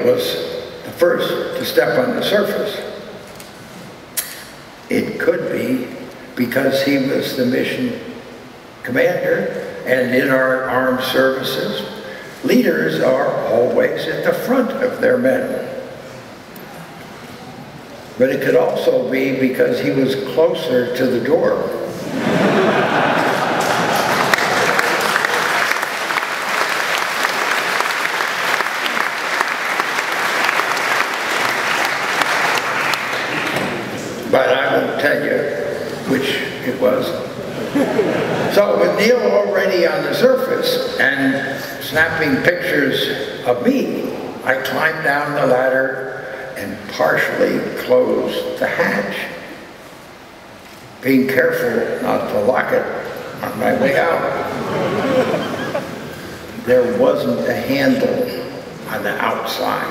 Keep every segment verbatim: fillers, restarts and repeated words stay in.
was the first to step on the surface. It could be because he was the mission commander, and in our armed services, leaders are always at the front of their men. But it could also be because he was closer to the door. But I won't tell you which it was. So with Neil already on the surface and snapping pictures of me, I climbed down the ladder and partially closed the hatch, being careful not to lock it on my way out. There wasn't a handle on the outside.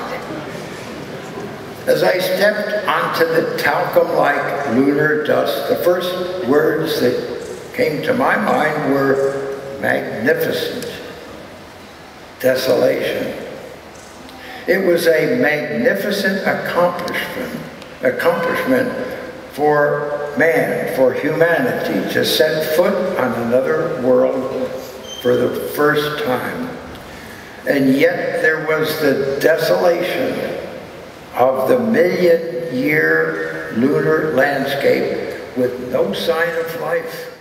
As I stepped onto the talcum-like lunar dust, the first words that came to my mind were magnificent, desolation. It was a magnificent accomplishment, accomplishment for man, for humanity, to set foot on another world for the first time. And yet there was the desolation of the million-year lunar landscape with no sign of life.